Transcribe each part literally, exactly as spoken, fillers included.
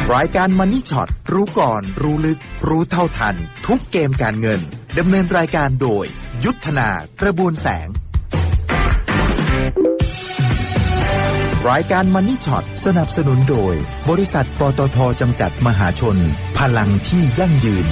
รายการ Money Shot รู้ก่อนรู้ลึกรู้เท่าทันทุกเกมการเงินดำเนินรายการโดยยุทธนากระบวนแสงรายการ Money Shot สนับสนุนโดยบริษัทปตท.จำกัดมหาชนพลังที่ยั่งยืน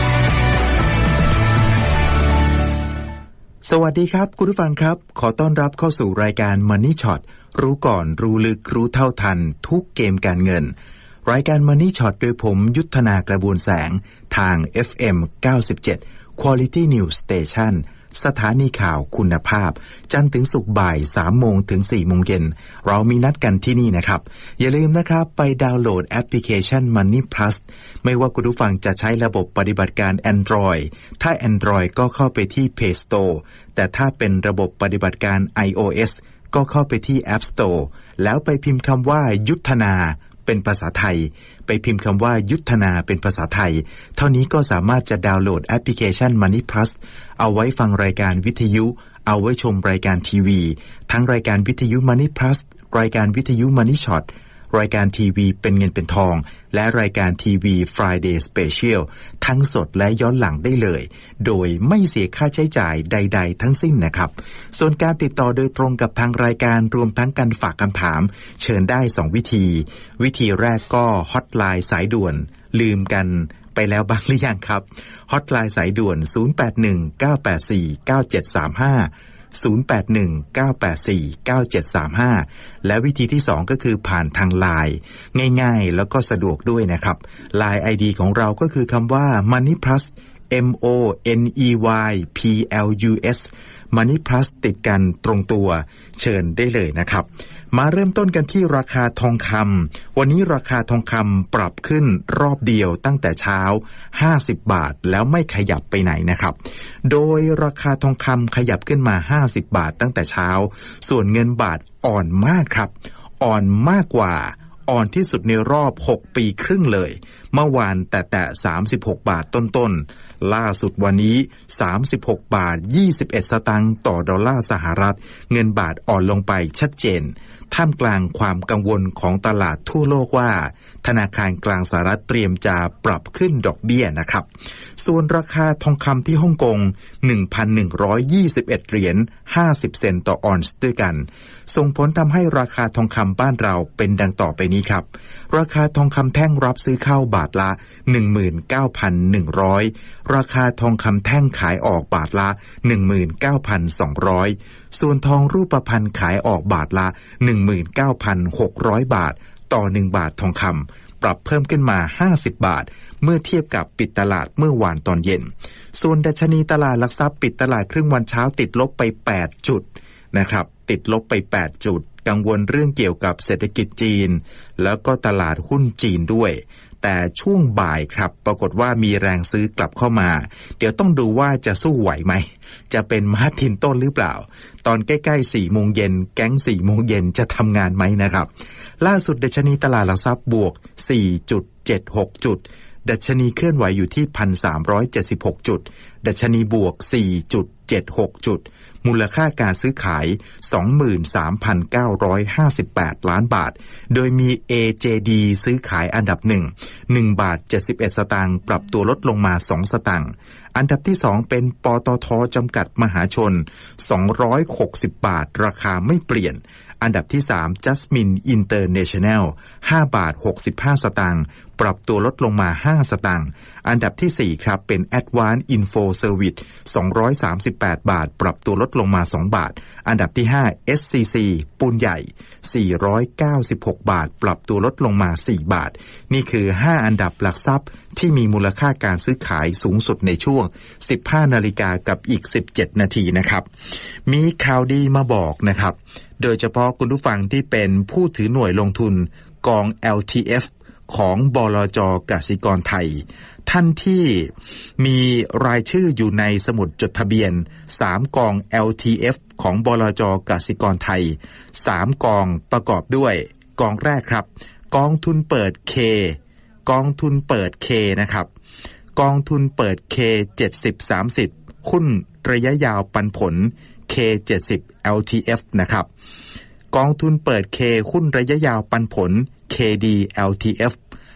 สวัสดีครับคุณผู้ฟังครับขอต้อนรับเข้าสู่รายการ Money Shot รู้ก่อนรู้ลึกรู้เท่าทันทุกเกมการเงินรายการ Money Shot โดยผมยุทธนากระบวนแสงทาง เอฟ เอ็ม เก้าสิบเจ็ด Quality News Station สถานีข่าวคุณภาพจันทร์ถึงศุกร์บ่าย สามโมง ถึง สี่โมงเย็นเรามีนัดกันที่นี่นะครับอย่าลืมนะครับไปดาวน์โหลดแอปพลิเคชัน Money Plus ไม่ว่าคุณผู้ฟังจะใช้ระบบปฏิบัติการ Android ถ้า Android ก็เข้าไปที่ Play Store แต่ถ้าเป็นระบบปฏิบัติการ iOS ก็เข้าไปที่ App Store แล้วไปพิมพ์คำว่ายุทธนาเป็นภาษาไทยไปพิมพ์คำว่ายุทธนาเป็นภาษาไทยเท่านี้ก็สามารถจะดาวน์โหลดแอปพลิเคชัน Money Plus เอาไว้ฟังรายการวิทยุเอาไว้ชมรายการทีวีทั้งรายการวิทยุ Money Plus รายการวิทยุ Money Shot รายการทีวีเป็นเงินเป็นทองและรายการทีวี Friday Special ทั้งสดและย้อนหลังได้เลยโดยไม่เสียค่าใช้จ่ายใดๆทั้งสิ้นนะครับส่วนการติดต่อโดยตรงกับทางรายการรวมทั้งการฝากคำถามเชิญได้สองวิธีวิธีแรกก็ฮอตไลน์สายด่วนลืมกันไปแล้วบ้างหรือยังครับฮอตไลน์สายด่วนศูนย์ แปด หนึ่ง เก้า แปด สี่ เก้า เจ็ด สาม ห้าศูนย์ แปด หนึ่ง เก้า แปด สี่ เก้า เจ็ด สาม ห้าและวิธีที่สองก็คือผ่านทาง ไลน์ ง่ายๆแล้วก็สะดวกด้วยนะครับ ไลน์ ไอ ดี ของเราก็คือคำว่า Money Plus M O N E Y P L U S Money Plus ติดกันตรงตัวเชิญได้เลยนะครับมาเริ่มต้นกันที่ราคาทองคำวันนี้ราคาทองคำปรับขึ้นรอบเดียวตั้งแต่เช้าห้าสิบบาทแล้วไม่ขยับไปไหนนะครับโดยราคาทองคำขยับขึ้นมาห้าสิบบาทตั้งแต่เช้าส่วนเงินบาทอ่อนมากครับอ่อนมากกว่าอ่อนที่สุดในรอบหกปีครึ่งเลยเมื่อวานแต่แต่สามสิบหกบาทต้นๆล่าสุดวันนี้สามสิบหกบาทยี่สิบเอ็ดสตางค์ต่อดอลลาร์สหรัฐเงินบาทอ่อนลงไปชัดเจนท่ามกลางความกังวลของตลาดทั่วโลกว่าธนาคารกลางสหรัฐเตรียมจะปรับขึ้นดอกเบี้ยนะครับส่วนราคาทองคำที่ฮ่องกง หนึ่งพันหนึ่งร้อยยี่สิบเอ็ด เหรียญห้าสิบเซนต์ต่อออนซ์ด้วยกันส่งผลทำให้ราคาทองคำบ้านเราเป็นดังต่อไปนี้ครับราคาทองคำแท่งรับซื้อเข้าบาทละ หนึ่งหมื่นเก้าพันหนึ่งร้อย ราคาทองคำแท่งขายออกบาทละ หนึ่งหมื่นเก้าพันสองร้อย ส่วนทองรูปพรรณขายออกบาทละ หนึ่งหมื่นเก้าพันหกร้อย บาทต่อหนึ่งบาททองคำปรับเพิ่มขึ้นมาห้าสิบบาทเมื่อเทียบกับปิดตลาดเมื่อวานตอนเย็นส่วนดัชนีตลาดหลักทรัพย์ปิดตลาดครึ่งวันเช้าติดลบไปแปดจุดนะครับติดลบไปแปดจุดกังวลเรื่องเกี่ยวกับเศรษฐกิจจีนแล้วก็ตลาดหุ้นจีนด้วยแต่ช่วงบ่ายครับปรากฏว่ามีแรงซื้อกลับเข้ามาเดี๋ยวต้องดูว่าจะสู้ไหวไหมจะเป็นม้าทินต้นหรือเปล่าตอนใกล้ๆสี่โมงเย็นแก๊งสี่โมงเย็นจะทำงานไหมนะครับล่าสุดดัชนีตลาดหลักทรัพย์บวก สี่จุดเจ็ดหก จุดดัชนีเคลื่อนไหวอยู่ที่ หนึ่งพันสามร้อยเจ็ดสิบหก จุดดัชนีบวก สี่จุดเจ็ดหก จุดมูลค่าการซื้อขาย สองหมื่นสามพันเก้าร้อยห้าสิบแปด ล้านบาทโดยมี เอ เจ ดี ซื้อขายอันดับหนึ่ง หนึ่งบาทเจ็ดสิบเอ็ดสตางค์ปรับตัวลดลงมาสองสตางค์อันดับที่สองเป็นปตท.จำกัดมหาชนสองร้อยหกสิบบาทราคาไม่เปลี่ยนอันดับที่สาม Jasmine International ห้าบาทหกสิบห้าสตางค์ปรับตัวลดลงมาห้าสตางค์อันดับที่สี่ครับเป็น Advanced Info Service สองร้อยสามสิบแปดบาทปรับตัวลดลงมาสองบาทอันดับที่ห้า เอส ซี ซี ปูนใหญ่สี่ร้อยเก้าสิบหกบาทปรับตัวลดลงมาสี่บาทนี่คือห้าอันดับหลักทรัพย์ที่มีมูลค่าการซื้อขายสูงสุดในช่วง สิบห้านาฬิกากับอีกสิบเจ็ดนาทีนะครับมีข่าวดีมาบอกนะครับโดยเฉพาะคุณผู้ฟังที่เป็นผู้ถือหน่วยลงทุนกอง แอล ที เอฟ ของบลจ.กสิกรไทยท่านที่มีรายชื่ออยู่ในสมุดจดทะเบียนสามกอง แอล ที เอฟ ของบลจ.กสิกรไทยสามกองประกอบด้วยกองแรกครับกองทุนเปิด K กองทุนเปิด K นะครับกองทุนเปิด K เจ็ดสิบ สามสิบหุ้นระยะยาวปันผล เค เจ็ดสิบ แอล ที เอฟ นะครับกองทุนเปิด K หุ้นระยะยาวปันผล เค ดี แอล ที เอฟ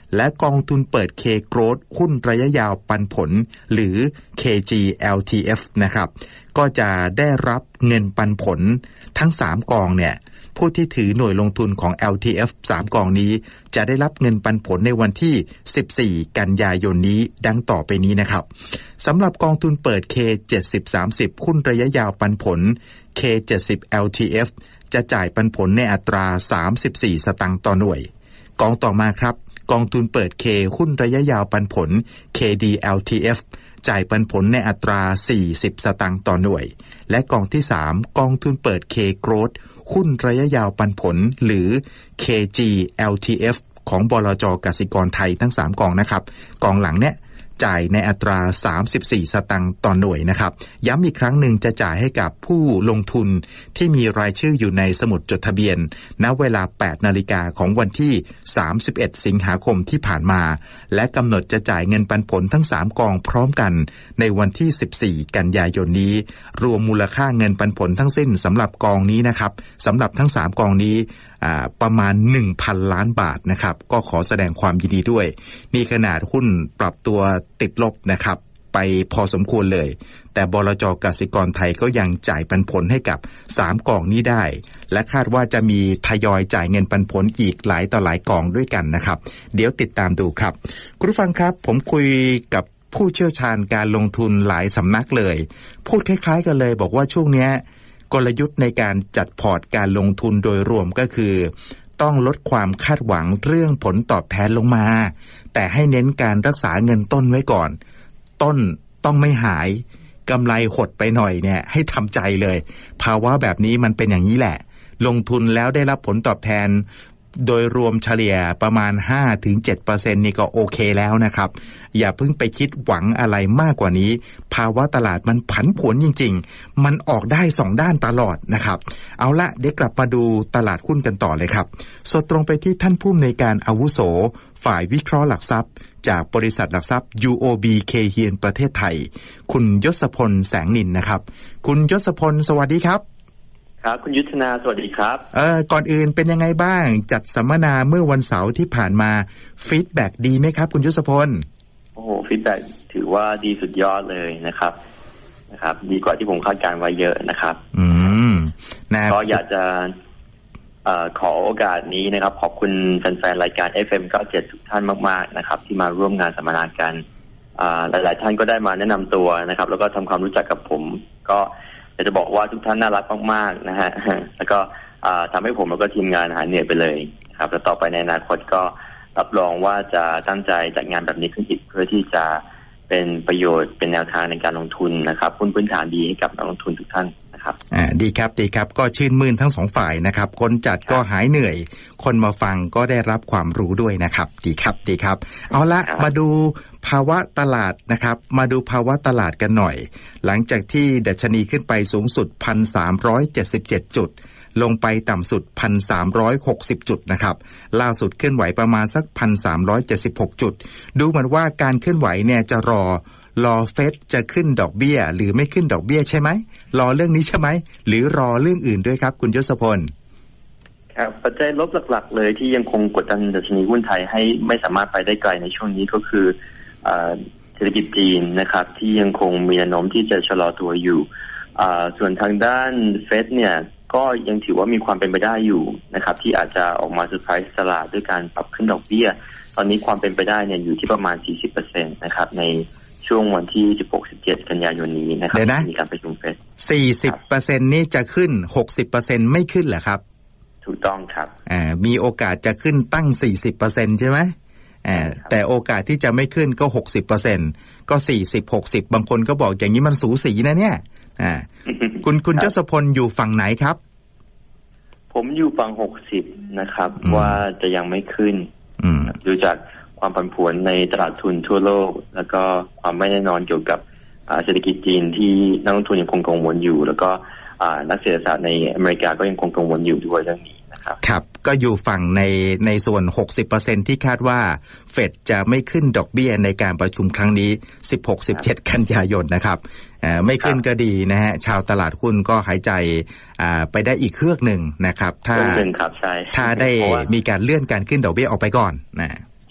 และกองทุนเปิด K Growth หุ้นระยะยาวปันผลหรือ เค จี แอล ที เอฟ นะครับก็จะได้รับเงินปันผลทั้งสามกองเนี่ยผู้ที่ถือหน่วยลงทุนของ แอล ที เอฟ สามกองนี้จะได้รับเงินปันผลในวันที่สิบสี่กันยายนนี้ดังต่อไปนี้นะครับสำหรับกองทุนเปิด K เจ็ดสิบ สามสิบ หุ้นระยะยาวปันผล เค เจ็ดสิบ แอล ที เอฟ จะจ่ายปันผลในอัตราสามสิบสี่สตางค์ต่อหน่วยกองต่อมาครับกองทุนเปิด K หุ้นระยะยาวปันผล เค ดี แอล ที เอฟ จ่ายปันผลในอัตราสี่สิบสตางค์ต่อหน่วยและกองที่สามกองทุนเปิด K Growth หุ้นระยะยาวปันผลหรือ เค จี แอล ที เอฟ ของบลจ.กสิกรไทยทั้งสามกองนะครับกองหลังเนี่ยจ่ายในอัตราสามสิบสี่สตางค์ต่อหน่วยนะครับย้ำอีกครั้งหนึ่งจะจ่ายให้กับผู้ลงทุนที่มีรายชื่ออยู่ในสมุดจดทะเบียนณเวลา แปดนาฬิกาของวันที่สามสิบเอ็ดสิงหาคมที่ผ่านมาและกำหนดจะจ่ายเงินปันผลทั้งสามกองพร้อมกันในวันที่สิบสี่กันยายนนี้รวมมูลค่าเงินปันผลทั้งสิ้นสำหรับกองนี้นะครับสำหรับทั้งสามกองนี้ประมาณ หนึ่งพัน ล้านบาทนะครับก็ขอแสดงความยินดีด้วยนี่ขนาดหุ้นปรับตัวติดลบนะครับไปพอสมควรเลยแต่บลจ.กสิกรไทยก็ยังจ่ายปันผลให้กับสามกองนี้ได้และคาดว่าจะมีทยอยจ่ายเงินปันผลอีกหลายต่อหลายกองด้วยกันนะครับเดี๋ยวติดตามดูครับคุณผู้ฟังครับผมคุยกับผู้เชี่ยวชาญการลงทุนหลายสำนักเลยพูดคล้ายๆกันเลยบอกว่าช่วงนี้กลยุทธ์ในการจัดพอร์ตการลงทุนโดยรวมก็คือต้องลดความคาดหวังเรื่องผลตอบแทนลงมาแต่ให้เน้นการรักษาเงินต้นไว้ก่อนต้นต้องไม่หายกำไรหดไปหน่อยเนี่ยให้ทำใจเลยภาวะแบบนี้มันเป็นอย่างนี้แหละลงทุนแล้วได้รับผลตอบแทนโดยรวมเฉลี่ยประมาณ ห้าถึงเจ็ดเปอร์เซ็นต์ นี่ก็โอเคแล้วนะครับอย่าเพิ่งไปคิดหวังอะไรมากกว่านี้ภาวะตลาดมันผันผวนจริงๆมันออกได้สองด้านตลอดนะครับเอาละเดี๋ยวกลับมาดูตลาดหุ้นกันต่อเลยครับสดตรงไปที่ท่านผู้อำนวยการอาวุโสฝ่ายวิเคราะห์หลักทรัพย์จากบริษัทหลักทรัพย์ ยู โอ บี เค เฮียนประเทศไทยคุณยศพลแสงนินนะครับคุณยศพลสวัสดีครับครับคุณยุทธนาสวัสดีครับเออก่อนอื่นเป็นยังไงบ้างจัดสัมมนาเมื่อวันเสาร์ที่ผ่านมาฟีดแบ็กดีไหมครับคุณยศพลโอ้โหฟีดแบ็กถือว่าดีสุดยอดเลยนะครับนะครับดีกว่าที่ผมคาดการไว้เยอะนะครับอืมนะก็อยากจะเอ่อขอโอกาสนี้นะครับขอบคุณแฟนๆรายการ เอฟ เอ็ม เก้าสิบเจ็ดทุกท่านมากๆนะครับที่มาร่วมงานสัมมนากันอ่าหลายๆท่านก็ได้มาแนะนำตัวนะครับแล้วก็ทำความรู้จักกับผมก็อยากจะบอกว่าทุกท่านน่ารักมากๆนะฮะแล้วก็ทำให้ผมแล้วก็ทีมงานหายเหนื่อยไปเลยครับแล้วต่อไปในอนาคตก็รับรองว่าจะตั้งใจจัดงานแบบนี้ขึ้นอีกเพื่อที่จะเป็นประโยชน์เป็นแนวทางในการลงทุนนะครับพื้นพื้นฐานดีให้กับนักลงทุนทุกท่านนะครับอ่าดีครับดีครับก็ชื่นมื่นทั้งสองฝ่ายนะครับคนจัดก็หายเหนื่อยคนมาฟังก็ได้รับความรู้ด้วยนะครับดีครับดีครับเอาละมาดูภาวะตลาดนะครับมาดูภาวะตลาดกันหน่อยหลังจากที่ดัชนีขึ้นไปสูงสุด หนึ่งพันสามร้อยเจ็ดสิบเจ็ด จุดลงไปต่ำสุด หนึ่งพันสามร้อยหกสิบ จุดนะครับล่าสุดเคลื่อนไหวประมาณสัก หนึ่งพันสามร้อยเจ็ดสิบหก จุดดูเหมือนว่าการเคลื่อนไหวเนี่ยจะรอรอเฟดจะขึ้นดอกเบี้ยหรือไม่ขึ้นดอกเบี้ยใช่ไหมรอเรื่องนี้ใช่ไหมหรือรอเรื่องอื่นด้วยครับคุณยศพลครับปัจจัยลบหลักๆเลยที่ยังคงกดดันดัชนีหุ้นไทยให้ไม่สามารถไปได้ไกลในช่วงนี้ก็คือเศรษฐกิจจีนนะครับที่ยังคงมีแนวโน้มที่จะชะลอตัวอยู่ส่วนทางด้านเฟดเนี่ยก็ยังถือว่ามีความเป็นไปได้อยู่นะครับที่อาจจะออกมาเซอร์ไพรส์ตลาดด้วยการปรับขึ้นดอกเบี้ยตอนนี้ความเป็นไปได้เนี่ยอยู่ที่ประมาณ สี่สิบเปอร์เซ็นต์ นะครับในช่วงวันที่ สิบหก สิบเจ็ด กันยายนนี้นะครับมีการประชุมเฟดสี่สิบเปอร์เซ็นต์ นี่จะขึ้น หกสิบเปอร์เซ็นต์ ไม่ขึ้นเหรอครับถูกต้องครับอ่ามีโอกาสจะขึ้นตั้ง สี่สิบเปอร์เซ็นต์ ใช่ไหมอ่าแต่โอกาสที่จะไม่ขึ้นก็ หกสิบเปอร์เซ็นต์ ก็สี่สิบ หกสิบบางคนก็บอกอย่างนี้มันสูสีนะเนี่ยอ่าคุณคุณยศพลอยู่ฝั่งไหนครับผมอยู่ฝั่งหกสิบนะครับว่าจะยังไม่ขึ้นดูจากความผันผวนในตลาดทุนทั่วโลกแล้วก็ความไม่แน่นอนเกี่ยวกับเศรษฐกิจจีนที่นักลงทุนยังคงกังวลอยู่แล้วก็นักเศรษฐศาสตร์ในอเมริกาก็ยังคงกังวลอยู่ด้วยเรื่องนี้นะครับครับก็อยู่ฝั่งในในส่วน หกสิบเปอร์เซ็นต์ ที่คาดว่าเฟดจะไม่ขึ้นดอกเบี้ยในการประชุมครั้งนี้ สิบหก สิบเจ็ด กันยายนนะครับไม่ขึ้นก็ดีนะฮะชาวตลาดหุ้นก็หายใจไปได้อีกเครื่องหนึ่งนะครับถ้าถ้าได้มีการเลื่อนการขึ้นดอกเบี้ยออกไปก่อนนะ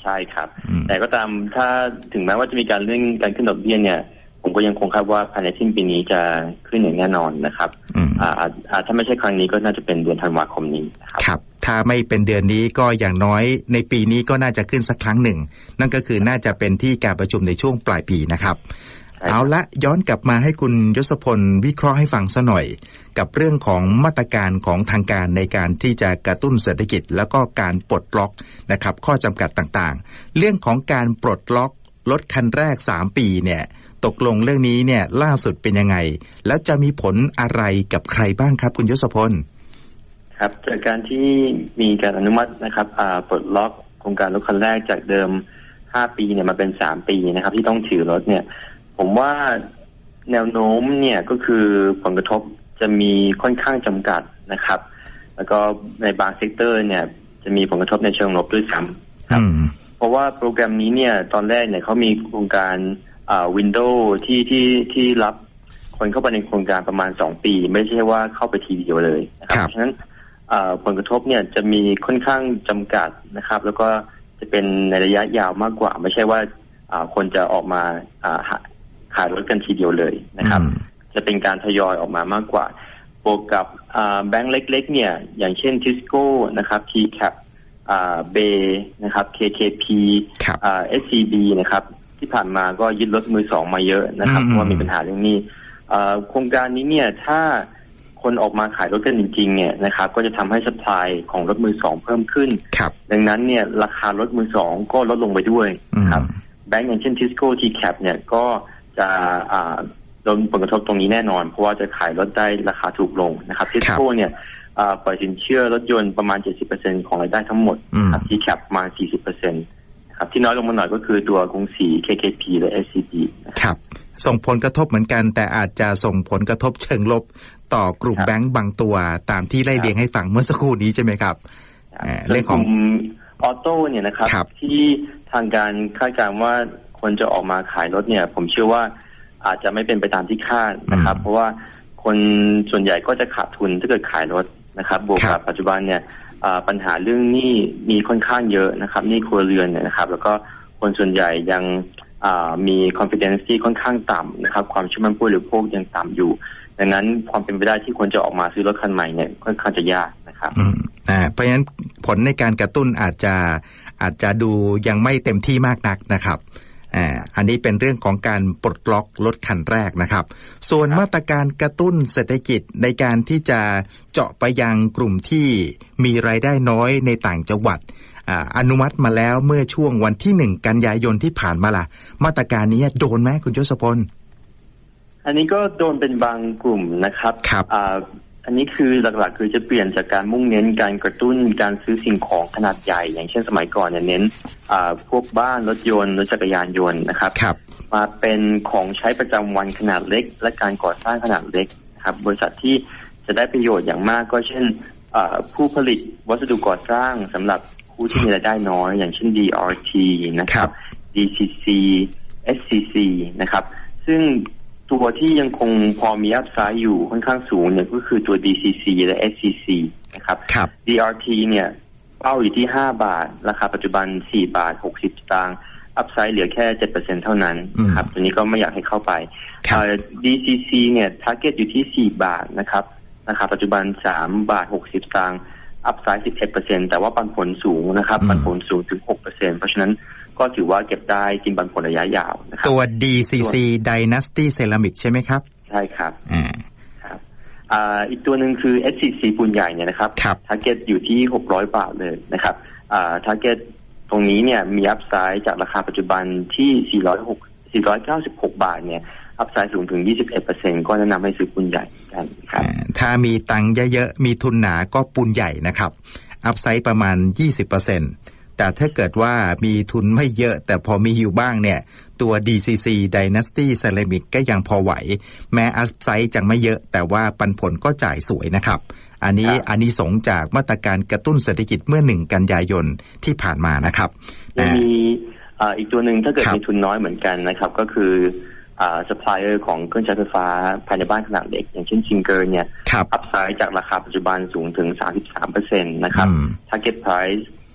ใช่ครับแต่ก็ตามถ้าถึงแม้ว่าจะมีการเรื่องการขึ้นดอกเบี้ยเนี่ยผมก็ยังคงคาดว่าภายในสิ้นปีนี้จะขึ้นอย่างแน่นอนนะครับอ่าอ่าถ้าไม่ใช่ครั้งนี้ก็น่าจะเป็นเดือนธันวาคมนี้ครับครับถ้าไม่เป็นเดือนนี้ก็อย่างน้อยในปีนี้ก็น่าจะขึ้นสักครั้งหนึ่งนั่นก็คือน่าจะเป็นที่การประชุมในช่วงปลายปีนะครับเอาละย้อนกลับมาให้คุณยศพลวิเคราะห์ให้ฟังซะหน่อยกับเรื่องของมาตรการของทางการในการที่จะกระตุ้นเศรษฐกิจแล้วก็การปลดล็อกนะครับข้อจำกัดต่างๆเรื่องของการปลดล็อกรถคันแรกสามปีเนี่ยตกลงเรื่องนี้เนี่ยล่าสุดเป็นยังไงแล้วจะมีผลอะไรกับใครบ้างครับคุณยศพลครับจากการที่มีการอนุมัตินะครับปลดล็อกโครงการรถคันแรกจากเดิมห้าปีเนี่ยมาเป็นสามปีนะครับที่ต้องถือรถเนี่ยผมว่าแนวโน้มเนี่ยก็คือผลกระทบจะมีค่อนข้างจำกัดนะครับแล้วก็ในบางเซกเตอร์เนี่ยจะมีผลกระทบในเชิงลบด้วยซ้ำครับเพราะว่าโปรแกรมนี้เนี่ยตอนแรกเนี่ยเขามีโครงการอ่าวินโดว์ที่ที่ที่รับคนเข้าไปในโครงการประมาณสองปีไม่ใช่ว่าเข้าไปทีเดียวเลยนะครับเพราะฉะนั้นผลกระทบเนี่ยจะมีค่อนข้างจำกัดนะครับแล้วก็จะเป็นในระยะยาวมากกว่าไม่ใช่ว่าคนจะออกมาขายรถกันทีเดียวเลยนะครับจะเป็นการทยอยออกมามากกว่าบวกกับแบงก์เล็กๆเนี่ยอย่างเช่นทิสโก้นะครับ ที แคป เบย์นะครับ เค เค พี เอส ซี บี นะครับที่ผ่านมาก็ยึดรถมือสองมาเยอะนะครับเพราะว่ามีปัญหาเรื่องนี้โครงการนี้เนี่ยถ้าคนออกมาขายรถกันจริงๆเนี่ยนะครับก็จะทำให้ซัพพลายของรถมือสองเพิ่มขึ้นดังนั้นเนี่ยราคารถมือสองก็ลดลงไปด้วยครับแบงก์อย่างเช่นทิสโก้ ที แคป เนี่ยก็จะโดนผลกระทบตรงนี้แน่นอนเพราะว่าจะขายรถได้ราคาถูกลงนะครับทิสโก้เนี่ยปล่อยสินเชื่อรถยนต์ประมาณ เจ็ดสิบเปอร์เซ็นต์ ของรายได้ทั้งหมดครับ ที แคป มา สี่สิบเปอร์เซ็นต์ ครับที่น้อยลงมาหน่อยก็คือตัวกรุงศรี เค เค พี และ เอส ซี บีครับส่งผลกระทบเหมือนกันแต่อาจจะส่งผลกระทบเชิงลบต่อกลุ่มแบงก์บางตัวตามที่ไล่เรียงให้ฟังเมื่อสักครู่นี้ใช่ไหมครับเรื่องของออโต้เนี่ยนะครับที่ทางการคาดการณ์ว่าคนจะออกมาขายรถเนี่ยผมเชื่อว่าอาจจะไม่เป็นไปตามที่คาดนะครับเพราะว่าคนส่วนใหญ่ก็จะขาดทุนถ้าเกิดขายรถนะครับบวกกับปัจจุบันเนี่ยปัญหาเรื่องหนี้มีค่อนข้างเยอะนะครับหนี้ครัวเรือนเนี่ยนะครับแล้วก็คนส่วนใหญ่ยังมี confidence ที่ค่อนข้างต่ำนะครับความเชื่อมั่นผู้บริโภคยังต่ำอยู่ดังนั้นความเป็นไปได้ที่คนจะออกมาซื้อรถคันใหม่เนี่ยค่อนข้างจะยากนะครับอืมอ่าเพราะฉะนั้นผลในการกระตุ้นอาจจะอาจจะดูยังไม่เต็มที่มากนักนะครับอ่าอันนี้เป็นเรื่องของการปลดล็อกรถคันแรกนะครับส่วนมาตรการกระตุ้นเศรษฐกิจในการที่จะเจาะไปยังกลุ่มที่มีรายได้น้อยในต่างจังหวัดอ่าอนุมัติมาแล้วเมื่อช่วงวันที่หนึ่งกันยายนที่ผ่านมาล่ะมาตรการนี้โดนไหมคุณยศพลอันนี้ก็โดนเป็นบางกลุ่มนะครับครับอ่าอันนี้คือหลักๆคือจะเปลี่ยนจากการมุ่งเน้นการกระตุ้นการซื้อสิ่งของขนาดใหญ่อย่างเช่นสมัยก่อนเนี่ยเน้นอ่าพวกบ้านรถยนต์รถจักรยานยนต์นะครับมาเป็นของใช้ประจำวันขนาดเล็กและการก่อสร้างขนาดเล็กครับบริษัทที่จะได้ประโยชน์อย่างมากก็เช่นอ่าผู้ผลิตวัสดุก่อสร้างสำหรับผู้ที่มีรายได้น้อยอย่างเช่น ดี อาร์ ที นะครับ ดี ซี ซี เอส ซี ซี นะครับซึ่งตัวที่ยังคงพอมีอัพไซด์อยู่ค่อนข้างสูงเนี่ยก็คือตัว ดี ซี ซี และ เอส ซี ซี นะครับ ดี อาร์ ที เนี่ยเป้าอยู่ที่ห้าบาทราคาปัจจุบันสี่บาทหกสิบสตางค์อัพไซด์เหลือแค่ เจ็ดเปอร์เซ็นต์ เท่านั้นครับตัวนี้ก็ไม่อยากให้เข้าไป ดี ซี ซี เนี่ยทาร์เก็ตอยู่ที่สี่บาทนะครับราคาปัจจุบันสามบาทหกสิบสตางค์อัพไซด์ สิบเอ็ดเปอร์เซ็นต์ แต่ว่าปันผลสูงนะครับปันผลสูงถึง หกเปอร์เซ็นต์ เพราะฉะนั้นก็ถือว่าเก็บได้กินปันผลระยะยาวนะครับตัว ดี ซี ซี Dynasty Ceramic ใช่ไหมครับใช่ครับอ่าครับอ่าอีกตัวหนึ่งคือ เอส ซี ซี ปูนใหญ่เนี่ยนะครับทาร์เก็ตอยู่ที่หกร้อยบาทเลยนะครับอ่าทาร์เก็ตตรงนี้เนี่ยมีอัพไซด์จากราคาปัจจุบันที่สี่ร้อยหก สี่ร้อยเก้าสิบหกบาทเนี่ยอัพไซด์สูงถึง ยี่สิบเอ็ดเปอร์เซ็นต์ ก็แนะนำให้ซื้อปูนใหญ่กันครับถ้ามีตังค์เยอะๆมีทุนหนาก็ปูนใหญ่นะครับอัพไซด์ประมาณ ยี่สิบเปอร์เซ็นต์ แต่ถ้าเกิดว่ามีทุนไม่เยอะแต่พอมีอยู่บ้างเนี่ยตัว ดี ซี ซี Dynasty Ceramic ก็ยังพอไหวแม้อัพไซด์จะไม่เยอะแต่ว่าปันผลก็จ่ายสวยนะครับอันนี้อานิสงส์จากมาตรการกระตุ้นเศรษฐกิจเมื่อหนึ่งกันยายนที่ผ่านมานะครับมีอีกตัวหนึ่งถ้าเกิดมีทุนน้อยเหมือนกันนะครับก็คืออ่า supplier ของเครื่องใช้ไฟฟ้าภายในบ้านขนาดเล็กอย่างเช่นซิงเกิลเนี่ยอัพไซด์จากราคาปัจจุบันสูงถึง สามสิบสามเปอร์เซ็นต์ นะครับ target price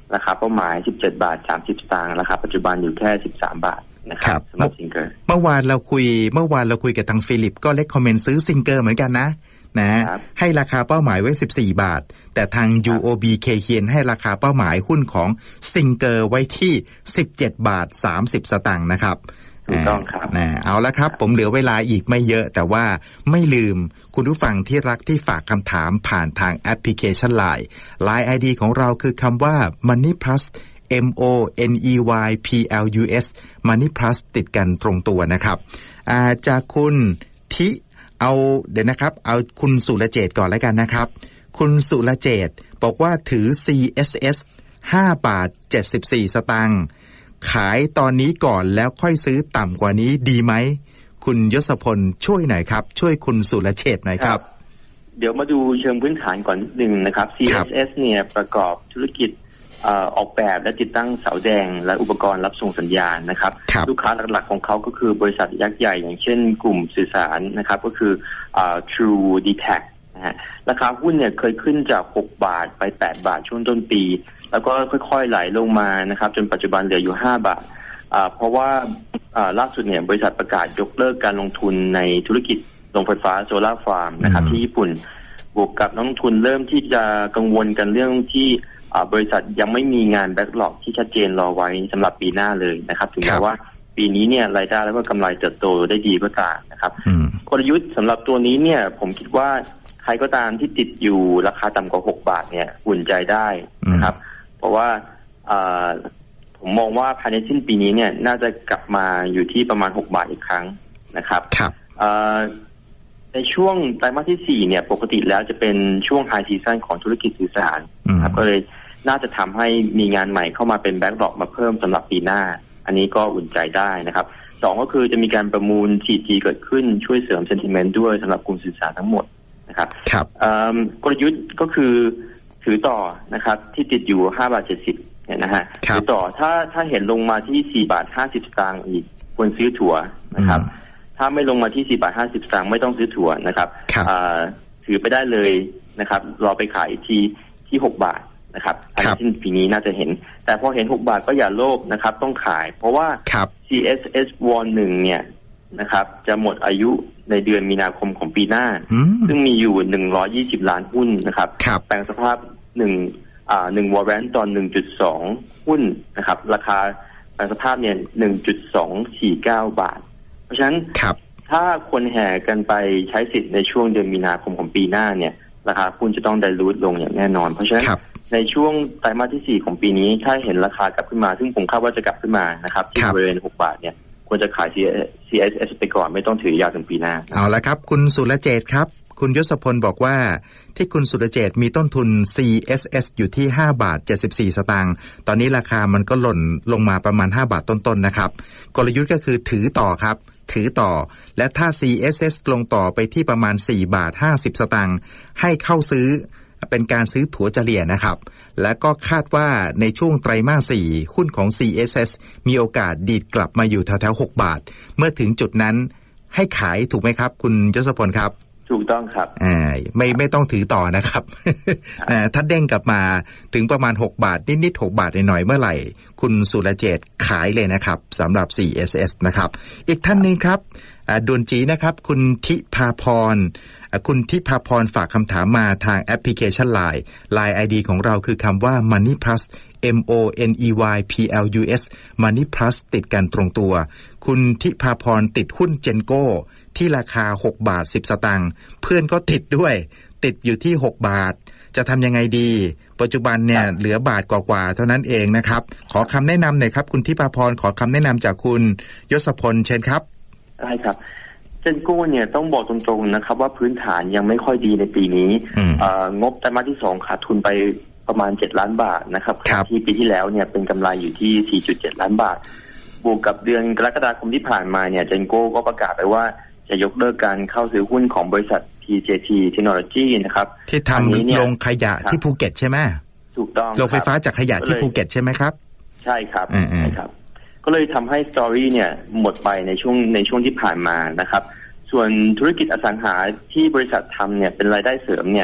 ราคาเป้าหมายสิบเจ็ดบาทสามสิบสตางค์ราคาปัจจุบันอยู่แค่สิบสามบาทนะครับสำหรับซิงเกอร์เมื่อวานเราคุยเมื่อวานเราคุยกับทางฟิลิปก็เลคคอมเมนต์ซื้อซิงเกอร์เหมือนกันนะนะให้ราคาเป้าหมายไว้สิบสี่บาทแต่ทาง ยู โอ บี เค เฮียนให้ราคาเป้าหมายหุ้นของซิงเกอร์ไว้ที่สิบเจ็ดบาทสามสิบสตางค์นะครับถูกต้องครับนะเอาละครับผมเหลือเวลาอีกไม่เยอะแต่ว่าไม่ลืมคุณผู้ฟังที่รักที่ฝากคำถามผ่านทางแอปพลิเคชัน ไลน์ ไลน์ ไอ ดี ของเราคือคำว่า Money Plus M O N E Y P L U S Money Plus ติดกันตรงตัวนะครับอ่าจากคุณทิเอาเดี๋ยวนะครับเอาคุณสุรเจตก่อนแล้วกันนะครับคุณสุรเจตบอกว่าถือ ซี เอส เอส ห้าบาทเจ็ดสิบสี่สตางค์ขายตอนนี้ก่อนแล้วค่อยซื้อต่ำกว่านี้ดีไหมคุณยศพลช่วยหน่อยครับช่วยคุณสุรเจตหน่อยครับเดี๋ยวมาดูเชิงพื้นฐานก่อนนิดนึงนะครับ ซี เอส เอส เนี่ยประกอบธุรกิจออกแบบและติดตั้งเสาแดงและอุปกรณ์รับส่งสัญญาณนะครับลูกค้าหลักๆของเขาก็คือบริษัทยักษ์ใหญ่อย่างเช่นกลุ่มสื่อสารนะครับก็คือ True ดี ที เอ ซี นะฮะราคาหุ้นเนี่ยเคยขึ้นจากหกบาทไปแปดบาทช่วงต้นปีแล้วก็ค่อยๆไหลลงมานะครับจนปัจจุบันเหลืออยู่ห้าบาทเพราะว่าล่าสุดเนี่ยบริษัทประกาศยกเลิกการลงทุนในธุรกิจโรงไฟฟ้าโซลาร์ฟาร์มนะครับที่ญี่ปุ่นบวกกับนักลงทุนเริ่มที่จะกังวลกันเรื่องที่บริษัทยังไม่มีงานแบ็คล็อกที่ชัดเจนรอไว้สำหรับปีหน้าเลยนะครับถึงแม้ว่าปีนี้เนี่ยรายได้แล้วก็กำไรเติบโตได้ดีก็ตามนะครับกลยุทธ์สำหรับตัวนี้เนี่ยผมคิดว่าใครก็ตามที่ติดอยู่ราคาต่ำกว่าหกบาทเนี่ยอุ่นใจได้นะครับเพราะว่าผมมองว่าภายในสิ้นปีนี้เนี่ยน่าจะกลับมาอยู่ที่ประมาณหกบาทอีกครั้งนะครับในช่วงไตรมาสที่สี่เนี่ยปกติแล้วจะเป็นช่วงไฮซีซั่นของธุรกิจสื่อสารครับก็เลยน่าจะทำให้มีงานใหม่เข้ามาเป็นแบ็คดรอปมาเพิ่มสำหรับปีหน้าอันนี้ก็อุ่นใจได้นะครับสองก็คือจะมีการประมูล ซี จี เกิดขึ้นช่วยเสริมเซนติเมนต์ด้วยสำหรับกลุ่มสื่อสารทั้งหมดนะครับกลยุทธ์ก็คือถือต่อนะครับที่ติดอยู่ห้าบาทเจ็ดสิบเนี่ยนะฮะถือต่อถ้าถ้าเห็นลงมาที่สี่บาทห้าสิบสตางค์อีกควรซื้อถั่วนะครับถ้าไม่ลงมาที่สี่บาทห้าสิบสตางค์ไม่ต้องซื้อถั่วนะครับถือไปได้เลยนะครับรอไปขายที่ที่หกบาทนะครับอันนี้สิ้นปีนี้น่าจะเห็นแต่พอเห็นหกบาทก็อย่าโลภนะครับต้องขายเพราะว่า ซี เอส เอส วอ หนึ่งเนี่ยนะครับจะหมดอายุในเดือนมีนาคมของปีหน้าซึ่งมีอยู่หนึ่งร้อยยี่สิบล้านหุ้นนะครับแปลงสภาพหนึ่งอ่าหนึ่งวอร์แรนต์ตอน หนึ่งจุดสอง หุ้นนะครับราคาแปลงสภาพเนี่ย หนึ่งจุดสองสี่เก้า บาทเพราะฉะนั้นถ้าคนแห่กันไปใช้สิทธิ์ในช่วงเดือนมีนาคมของปีหน้าเนี่ยราคาหุ้นจะต้องไดลูทลงอย่างแน่นอนเพราะฉะนั้นในช่วงไตรมาสที่สี่ของปีนี้ถ้าเห็นราคากลับขึ้นมาซึ่งผมคาดว่าจะกลับขึ้นมานะครับที่บริเวณหกบาทเนี่ยควรจะขาย ซี เอส เอส ไปก่อนไม่ต้องถือยาวถึงปีหน้าเอาละครับคุณสุรเจตครับคุณยศพลบอกว่าที่คุณสุรเจตมีต้นทุน ซี เอส เอส อยู่ที่ห้าบาทเจ็ดสิบสี่สตางค์ตอนนี้ราคามันก็หล่นลงมาประมาณห้าบาทต้นๆ น, นะครับกลยุทธ์ก็คือถือต่อครับถือต่อและถ้า ซี เอส เอส ลงต่อไปที่ประมาณสี่บาทห้าสิบสตางค์ให้เข้าซื้อเป็นการซื้อถั่วเฉลี่ยนะครับและก็คาดว่าในช่วงไตรมาสสี่หุ้นของ ซี เอส เอส มีโอกาสดีดกลับมาอยู่แถวๆหกบาทเมื่อถึงจุดนั้นให้ขายถูกไหมครับคุณยศพลครับถูกต้องครับอ่าไม่ไม่ต้องถือต่อนะครับอ่าถ้าเด้งกลับมาถึงประมาณหกบาทนิดๆหกบาทหน่อยๆเมื่อไหร่คุณสุรเจตขายเลยนะครับสำหรับ ซี เอส เอส นะครับอีกท่านนึงครับอ่าดวนจีนะครับคุณทิพาพรคุณทิพาพรฝากคำถามมาทางแอปพลิเคชัน ไลน์ ไลน์ ไอ ดี ของเราคือคำว่า Money Plus M O N E Y P L U S Money Plus ติดกันตรงตัวคุณทิพาพรติดหุ้นเจนโก้ที่ราคาหกบาทสิบสตางค์เพื่อนก็ติดด้วยติดอยู่ที่หกบาทจะทำยังไงดีปัจจุบันเนี่ยเหลือบาทกว่าๆเท่านั้นเองนะครับขอคำแนะนำหน่อยครับคุณทิพาพรขอคำแนะนำจากคุณยศพลเชิญครับได้ครับเจนโก้เนี่ยต้องบอกตรงๆนะครับว่าพื้นฐานยังไม่ค่อยดีในปีนี้งบไตรมาสที่สองขาดทุนไปประมาณเจ็ดล้านบาทนะครับที่ปีที่แล้วเนี่ยเป็นกำไรอยู่ที่ สี่จุดเจ็ดล้านบาทบวกกับเดือนกรกฎาคมที่ผ่านมาเนี่ยเจนโก้ก็ประกาศไปว่าจะยกเลิกการเข้าซื้อหุ้นของบริษัท ที เจ ที Technology นะครับที่ทำโรงขยะที่ภูเก็ตใช่ไหมถูกต้องโรงไฟฟ้าจากขยะที่ภูเก็ตใช่ไหมครับใช่ครับใช่ครับก็เลยทำให้สตอรี่เนี่ยหมดไปในช่วงในช่วงที่ผ่านมานะครับส่วนธุรกิจอสังหาที่บริษัททำเนี่ยเป็นรายได้เสริมเนี่ย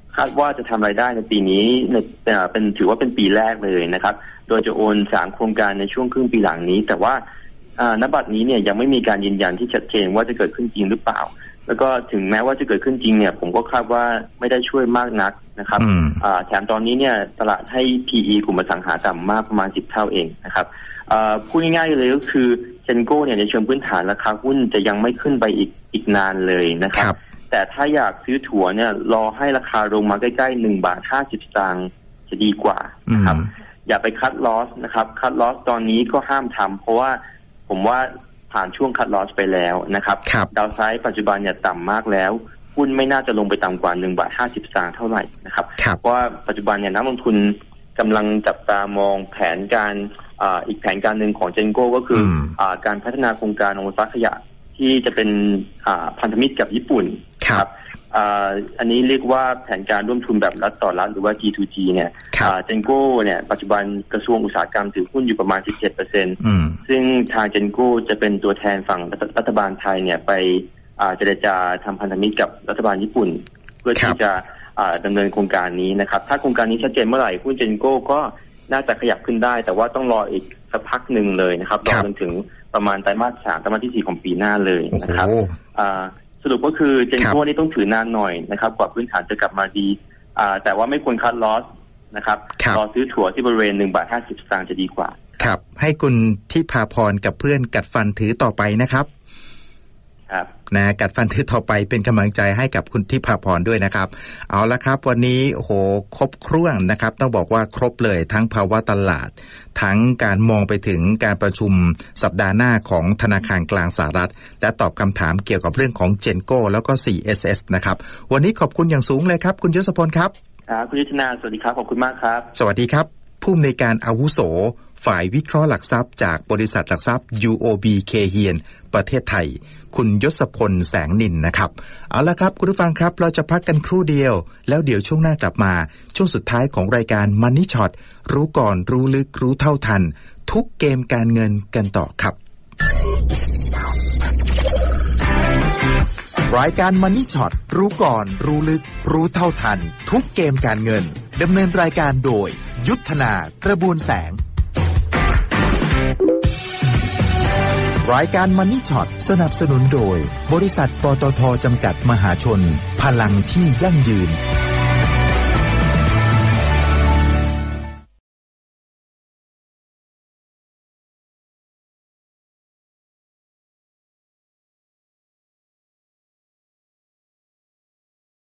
คาดว่าจะทำรายได้ในปีนี้เป็นถือว่าเป็นปีแรกเลยนะครับโดยจะโอนสามโครงการในช่วงครึ่งปีหลังนี้แต่ว่าณบัดนี้เนี่ยยังไม่มีการยืนยันที่ชัดเจนว่าจะเกิดขึ้นจริงหรือเปล่าแล้วก็ถึงแม้ว่าจะเกิดขึ้นจริงเนี่ยผมก็คาดว่าไม่ได้ช่วยมากนักนะครับแถมตอนนี้เนี่ยตลาดให้ พี อี กลุ่มอสังหาต่ำมากประมาณสิบเท่าเองนะครับพูดง่ายๆเลยก็คือเจนโก้เนี่ยในเชิงพื้นฐานราคาหุ้นจะยังไม่ขึ้นไปอีกอีกนานเลยนะครับแต่ถ้าอยากซื้อถั่วเนี่ยรอให้ราคาลงมาใกล้ๆหนึ่งบาทห้าสิบสตางค์จะดีกว่านะครับอย่าไปคัทลอสนะครับคัทลอสตอนนี้ก็ห้ามทำเพราะว่าผมว่าผ่านช่วงคัทลอสไปแล้วนะครับดาวไซด์ปัจจุบันเนี่ยต่ำมากแล้วหุ้นไม่น่าจะลงไปต่ำกว่าหนึ่งบาทห้าสิบสตางค์เท่าไหร่นะครับเพราะว่าปัจจุบันเนี่ยนักลงทุนกำลังจับตามองแผนการอ่าอีกแผนการหนึ่งของเจนโก้ก็คืออ่าการพัฒนาโครงการโอซาขยะที่จะเป็นอ่าพันธมิตรกับญี่ปุ่นครับอ่าอันนี้เรียกว่าแผนการร่วมทุนแบบรัฐต่อรัฐหรือว่า จี ทู จี เนี่ยอ่าเจนโก้เนี่ยปัจจุบันกระทรวงอุตสาหกรรมถือหุ้นอยู่ประมาณ สิบเจ็ดเปอร์เซ็นต์ ซึ่งทางเจนโก้จะเป็นตัวแทนฝั่งรัฐบาลไทยเนี่ยไปอ่าเจรจาทำพันธมิตรกับรัฐบาลญี่ปุ่นเพื่อที่จะอ่าดำเนินโครงการนี้นะครับถ้าโครงการนี้ชัดเจนเมื่อไหร่หุ้นเจนโก้ก็น่าจะขยับขึ้นได้แต่ว่าต้องรออีกสักพักหนึ่งเลยนะครับรอจนถึงประมาณไตรมาสสามไตรมาสที่สี่ของปีหน้าเลยนะครับสรุปก็คือเจนโก้นี่ต้องถือนานหน่อยนะครับกว่าพื้นฐานจะกลับมาดีแต่ว่าไม่ควรคัดลอสนะครับรอซื้อถั่วที่บริเวณหนึ่งบาทห้าสิบสตางค์จะดีกว่าครับให้คุณทิพาพรกับเพื่อนกัดฟันถือต่อไปนะครับนะกัดฟันถือต่อไปเป็นกำลังใจให้กับคุณทิพาพรด้วยนะครับเอาละครับวันนี้โอ้โหครบเครื่องนะครับต้องบอกว่าครบเลยทั้งภาวะตลาดทั้งการมองไปถึงการประชุมสัปดาห์หน้าของธนาคารกลางสหรัฐและตอบคำถามเกี่ยวกับเรื่องของเจนโก้แล้วก็ ซี เอส เอส นะครับวันนี้ขอบคุณอย่างสูงเลยครับคุณยศพลครับครับคุณยุทธนาสวัสดีครับขอบคุณมากครับสวัสดีครับผู้อำนวยการอาวุโสฝ่ายวิเคราะห์หลักทรัพย์จากบริษัทหลักทรัพย์ ยู โอ บี เค เฮียนประเทศไทยคุณยศพลแสงนินนะครับเอาละครับคุณผู้ฟังครับเราจะพักกันครู่เดียวแล้วเดี๋ยวช่วงหน้ากลับมาช่วงสุดท้ายของรายการ Money Shot รู้ก่อนรู้ลึกรู้เท่าทันทุกเกมการเงินกันต่อครับรายการ Money Shot รู้ก่อนรู้ลึกรู้เท่าทันทุกเกมการเงินดำเนินรายการโดยยุทธนากระบวนแสงรายการ Money Shot สนับสนุนโดยบริษัทปตท.จำกัดมหาชนพลังที่ยั่งยืน